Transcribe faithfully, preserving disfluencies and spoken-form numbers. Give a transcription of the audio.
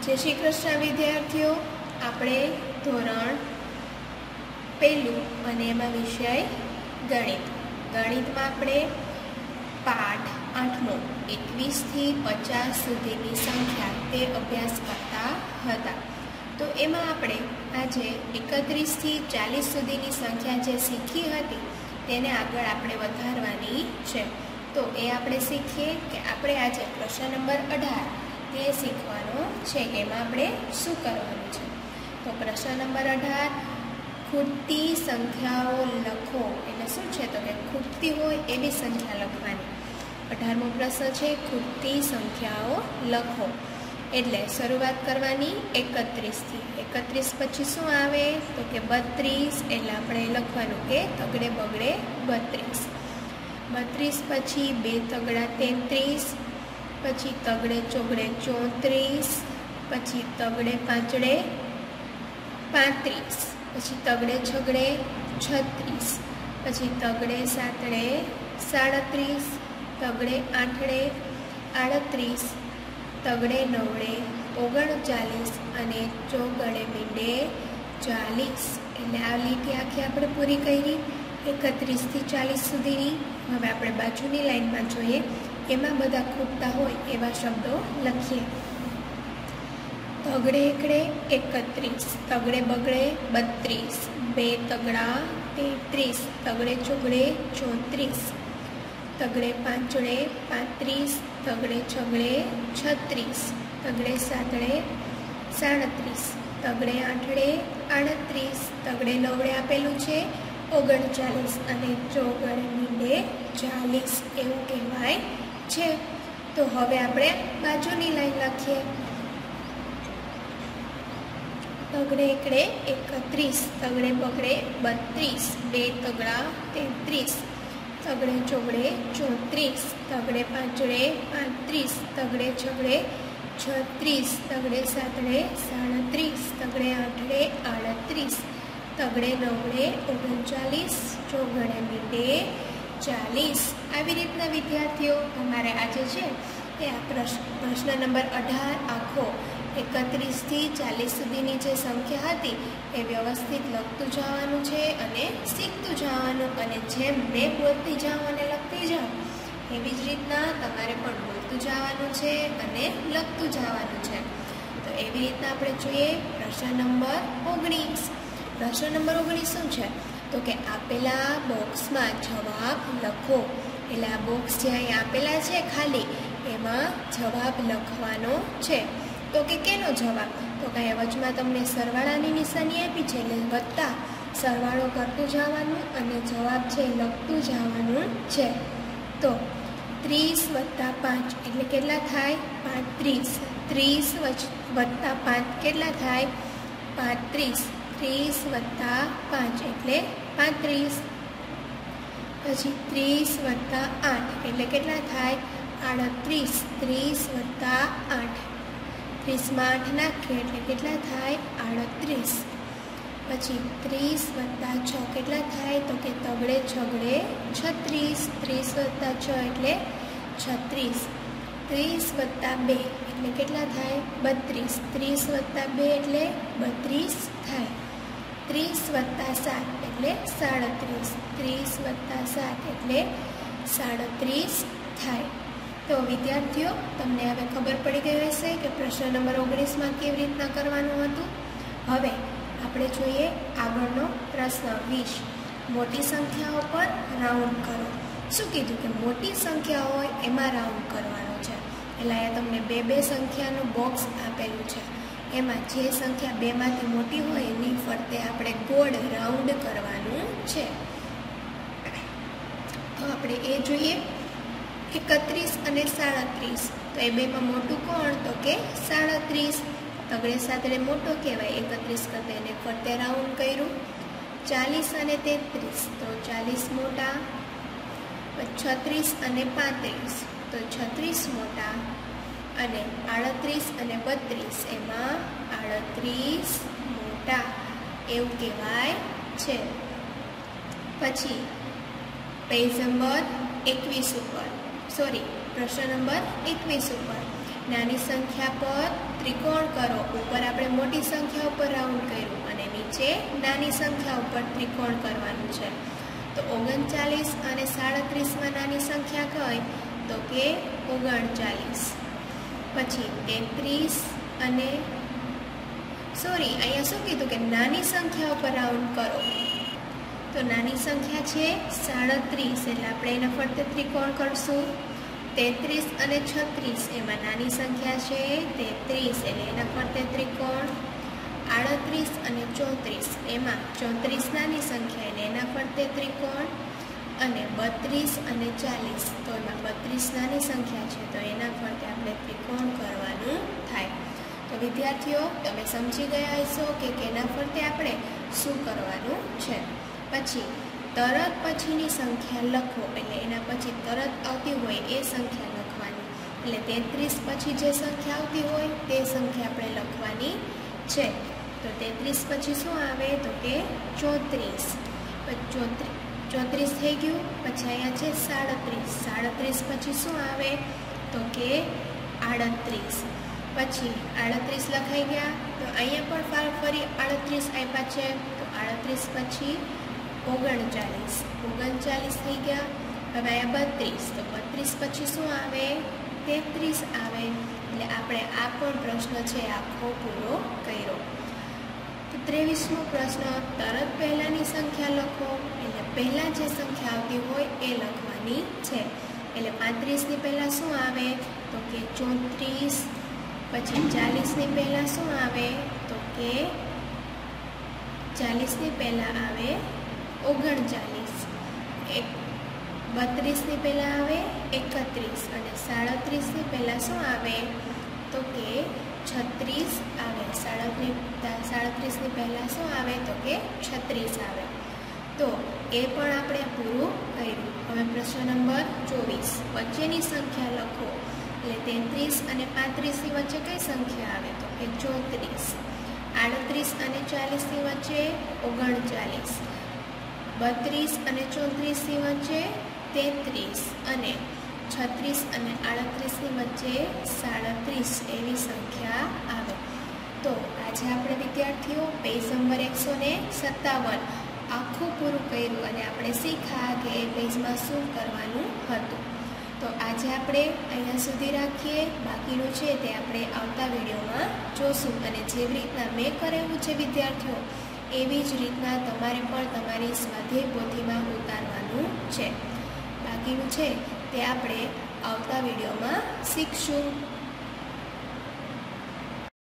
जय श्री कृष्ण विद्यार्थीओ, आपणे धोरण पहलू अने एमां विषय गणित गणित में आपणे पाठ आठमो एकवीस थी पचास सुधीनी संख्या ते अभ्यास करता हता। तो एमां आपणे आजे एकत्रीस थी चालीस सुधीनी संख्या जे सीखी हती तेने आगळ आपणे वधारवानी छे। तो ए आपणे सीखीए के आपणे आजे प्रश्न नंबर अठार ते सीखवानो छे के एमां आपणे शुं करवानुं छे। तो प्रश्न नंबर अठार खूटती संख्याओ लखो एटले शुं छे तो के खूटती होय एवी संख्या लखवानी। अठारमो प्रश्न छे खूटती संख्याओ लखो एटले शरूआत करवानी एकत्रीस थी। एकत्रीस पछी शुं आवे तो के बत्रीस एटले आपणे लखवानुं के तगड़े बगड़े बत्रीस। बत्रीस पछी बे तगड़ा तेत्रीस, पछी तगड़े चौगड़े चौतरीस, पछी तगड़े पांचड़े पैंतीस, पछी तगड़े छगड़े छत्रीस, पछी तगड़े सातड़े साड़त्रीस, तगड़े आठड़े आड़त्रीस, तगड़े नवड़े ओगणचालीस अने चौगड़े मींडे चालीस। एटले आ લીટી आखी आपणे पूरी करी एकत्रीस थी चालीस सुधीनी। हवे आपणे बाजुनी लाइनमां जोईए एमां बधा खूटता होय एवा शब्दो लखीए। तगड़े एकड़े एकत्रीस, तगड़े बगड़े बत्रीस, बे तगड़ा तेत्रीस, तगड़े चौगड़े चौतरीस, तगड़े पांचड़े पैंतीस, तगड़े छगड़े छत्रीस, तगड़े सातड़े साड़त्रीस, तगड़े आठड़े आड़त्रीस, तगड़े नवड़े आपेलू छे ओगणचालीस अने चौगड़े मींडे चालीस एवुं कहेवाय छे। तो हवे आपणे बाजुनी लाइन लखीए। तगड़े एकड़े एकत्रीस, तगड़े बगड़े बत्रीस, बे तगड़ा तेत्रीस, तगड़े चौगड़े चौतरीस, तगड़े पांचड़े पैंतीस, तगड़े छगड़े छत्रीस, तगड़े सातड़े साड़त्रीस, तगड़े आठड़े आड़त्रीस, तगड़े नवड़े ओगणचालीस, चौगड़े मींडे चालीस। આવી રીતના વિદ્યાર્થીઓ તમારે આજે છે એ આ પ્રશ્ન પ્રશ્ન નંબર અઢાર આખો એકત્રીસ થી ચાલીસ સુધીની જે સંખ્યા હતી એ વ્યવસ્થિત લખતું જવાનું છે અને શીખતું જવાનું, અને જેમ મેં બોલતી જાઉં અને લખતી જાઉં એવી જ રીતના તમારે પણ બોલતું જવાનું છે અને લખતું જવાનું છે। તો એવી રીતના આપણે જોઈએ પ્રશ્ન નંબર ઓગણીસ। પ્રશ્ન નંબર ઓગણીસ શું છે તો કે આપેલા બોક્સમાં જવાબ લખો। એટલે આ બોક્સ જે અહીં આપેલા છે ખાલી એમાં જવાબ લખવાનો છે। તો કે કેનો જવાબ તો કે વચમાં તમને સરવાળાની નિશાની આપી છે એટલે વત્તા સરવાળો કરતું જવાનું અને જવાબ છે લખતું જવાનું છે। તો ત્રીસ વત્તા પાંચ એટલે કેટલા થાય પાંત્રીસ। ત્રીસ વત્તા પાંચ કેટલા થાય પાંત્રીસ। ત્રીસ વત્તા પાંચ એટલે પાંત્રીસ। પછી ત્રીસ વત્તા આઠ એટલે કેટલા થાય આડત્રીસ। ત્રીસ વત્તા આઠ ત્રીસમાં આઠ નાખીએ એટલે કેટલા થાય આડત્રીસ। પછી ત્રીસ વત્તા છ કેટલા થાય તો કે તગડે છગડે છત્રીસ। ત્રીસ વત્તા છ એટલે છત્રીસ। ત્રીસ વત્તા બે એટલે કેટલા થાય બત્રીસ। ત્રીસ વત્તા બે એટલે બત્રીસ થાય। ત્રીસ વત્તા સાત એટલે સાડત્રીસ। ત્રીસ વત્તા સાત એટલે સાડત્રીસ થાય। તો વિદ્યાર્થીઓ તમને હવે ખબર પડી ગઈ હશે કે પ્રશ્ન નંબર ઓગણીસમાં કેવી રીતના કરવાનું હતું। હવે આપણે જોઈએ આગળનો પ્રશ્ન વીસ। મોટી સંખ્યાઓ પર રાઉન્ડ કરો। શું કીધું કે મોટી સંખ્યા હોય એમાં રાઉન્ડ કરવાનો છે। એટલે અહીંયા તમને બે બે સંખ્યાનું બોક્સ આપેલું છે, એમાં જે સંખ્યા બેમાંથી મોટી હોય એની ફરતે આપણે ગોળ રાઉન્ડ કરવાનું છે। તો આપણે એ જોઈએ એકત્રીસ અને સાડત્રીસ। તો એ બેમાં મોટું કોણ તો કે સાડત્રીસ। તગડે સાતડે મોટો કહેવાય એકત્રીસ કરતાં, એને ફરતે રાઉન્ડ કર્યું। ચાલીસ અને તેત્રીસ તો ચાલીસ મોટા। છત્રીસ અને પાંત્રીસ તો છત્રીસ મોટા, અને આડત્રીસ અને બત્રીસ એમાં આડત્રીસ મોટા એવું કહેવાય છે। પછી પેજ નંબર એકવીસ ઉપર સોરી પ્રશ્ન નંબર એકવીસ ઉપર નાની સંખ્યા પર ત્રિકોણ કરો. ઉપર આપણે મોટી સંખ્યા ઉપર રાઉન્ડ કર્યું અને નીચે નાની સંખ્યા ઉપર ત્રિકોણ કરવાનું છે. તો ઓગણચાલીસ અને સાડત્રીસમાં નાની સંખ્યા કઈ? તો કે ઓગણચાલીસ. પછી તેત્રીસ અને સોરી અહીંયા શું કીધું કે નાની સંખ્યા ઉપર રાઉન્ડ કરો. તો નાની સંખ્યા છે સાડત્રીસ, એટલે આપણે એના ફરતે ત્રિકોણ કરશું. તેત્રીસ અને છત્રીસ એમાં નાની સંખ્યા છે તેત્રીસ, એટલે એના ફરતે ત્રિકોણ. આડત્રીસ અને ચોત્રીસ એમાં ચોત્રીસ નાની સંખ્યા, એટલે એના ફરતે ત્રિકોણ. અને બત્રીસ અને ચાલીસ તો એમાં બત્રીસ નાની સંખ્યા છે, તો એના ફરતે આપણે ત્રિકોણ કરવાનું થાય. તો વિદ્યાર્થીઓ, તમે સમજી ગયા હશો કે કેના ફરતે આપણે શું કરવાનું છે. પછી તરત પછીની સંખ્યા લખો, એટલે એના પછી તરત આવતી હોય એ સંખ્યા લખવાની. એટલે તેત્રીસ પછી જે સંખ્યા આવતી હોય તે સંખ્યા આપણે લખવાની છે. તો તેત્રીસ પછી શું આવે? તો કે ચોત્રીસ. ચોત્રીસ ચોત્રીસ થઈ ગયું. પછી અહીંયા છે સાડત્રીસ. સાડત્રીસ પછી શું આવે? તો કે આડત્રીસ. પછી આડત્રીસ લખાઈ ગયા. તો અહીંયા પણ ફરી આડત્રીસ આપ્યા છે. તો આડત્રીસ પછી ઓગણચાલીસ. ઓગણચાલીસ થઈ ગયા. હવે અહીંયા બત્રીસ. તો બત્રીસ પછી શું આવે? તેત્રીસ આવે. એટલે આપણે આ પણ પ્રશ્ન છે આખો પૂરો કર્યો. તો ત્રેવીસમો પ્રશ્ન, તરત પહેલાંની સંખ્યા લખો. એટલે પહેલાં જે સંખ્યા આવતી હોય એ લખવાની છે. એટલે પાંત્રીસની પહેલાં શું આવે? તો કે ચોત્રીસ. પછી ચાલીસની પહેલાં શું આવે? તો કે ચાલીસની પહેલાં આવે ઓગણચાલીસ. એક બત્રીસની પહેલાં આવે એકત્રીસ. અને સાડત્રીસની પહેલાં શું આવે? તો કે છત્રીસ આવે. સાડત્રીસ સાડત્રીસની પહેલાં શું આવે? તો કે છત્રીસ આવે. તો એ પણ આપણે પૂરું કર્યું. હવે પ્રશ્ન નંબર ચોવીસ, વચ્ચેની સંખ્યા લખો. એટલે તેત્રીસ અને પાંત્રીસની વચ્ચે કઈ સંખ્યા આવે? તો કે ચોત્રીસ. આડત્રીસ અને ચાલીસની વચ્ચે ઓગણચાલીસ. બત્રીસ અને ચોત્રીસની વચ્ચે તેત્રીસ. અને છત્રીસ અને આડત્રીસની વચ્ચે સાડત્રીસ એવી સંખ્યા આવે. તો આજે આપણે વિદ્યાર્થીઓ પેજ નંબર એકસો ને સત્તાવન આખું પૂરું કર્યું અને આપણે શીખ્યા કે એ પેજમાં શું કરવાનું હતું. તો આજે આપણે અહીંયા સુધી રાખીએ. બાકીનું છે તે આપણે આવતા વિડીયોમાં જોશું. અને જેવી રીતના મેં કરેલું છે વિદ્યાર્થીઓ, એવી જ રીતના તમારે પણ તમારી સ્વાધ્યાય પોથીમાં ઉતારવાનું છે. બાકીનું છે તે આપણે આવતા વિડીયોમાં શીખશું.